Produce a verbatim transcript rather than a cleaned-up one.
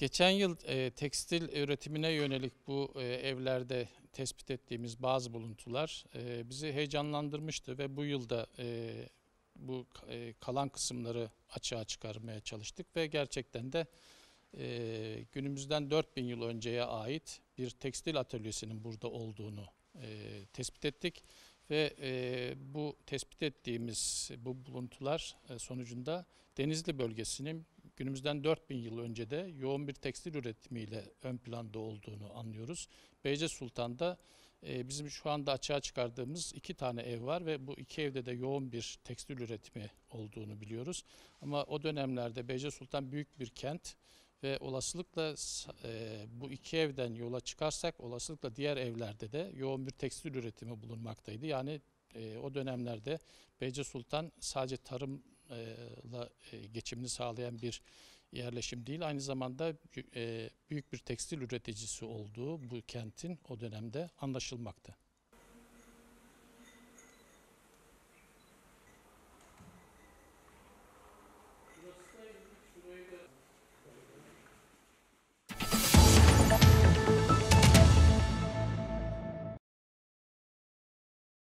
Geçen yıl e, tekstil üretimine yönelik bu e, evlerde tespit ettiğimiz bazı buluntular e, bizi heyecanlandırmıştı ve bu yılda e, bu e, kalan kısımları açığa çıkarmaya çalıştık ve gerçekten de e, günümüzden dört bin yıl önceye ait bir tekstil atölyesinin burada olduğunu e, tespit ettik ve e, bu tespit ettiğimiz bu buluntular e, sonucunda Denizli bölgesinin günümüzden dört bin yıl önce de yoğun bir tekstil üretimiyle ön planda olduğunu anlıyoruz. Beyce Sultan'da e, bizim şu anda açığa çıkardığımız iki tane ev var ve bu iki evde de yoğun bir tekstil üretimi olduğunu biliyoruz. Ama o dönemlerde Beyce Sultan büyük bir kent ve olasılıkla e, bu iki evden yola çıkarsak olasılıkla diğer evlerde de yoğun bir tekstil üretimi bulunmaktaydı. Yani e, o dönemlerde Beyce Sultan sadece tarımla e, geçimini sağlayan bir yerleşim değil, aynı zamanda e, büyük bir tekstil üreticisi olduğu bu kentin o dönemde anlaşılmakta.